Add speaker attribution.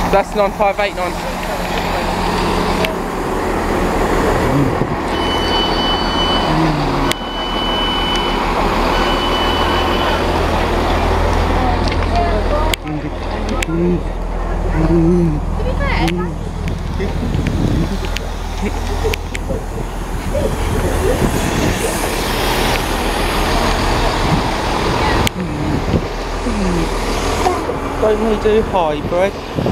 Speaker 1: That's 9589.
Speaker 2: To be fair,
Speaker 1: Don't we do hybrid?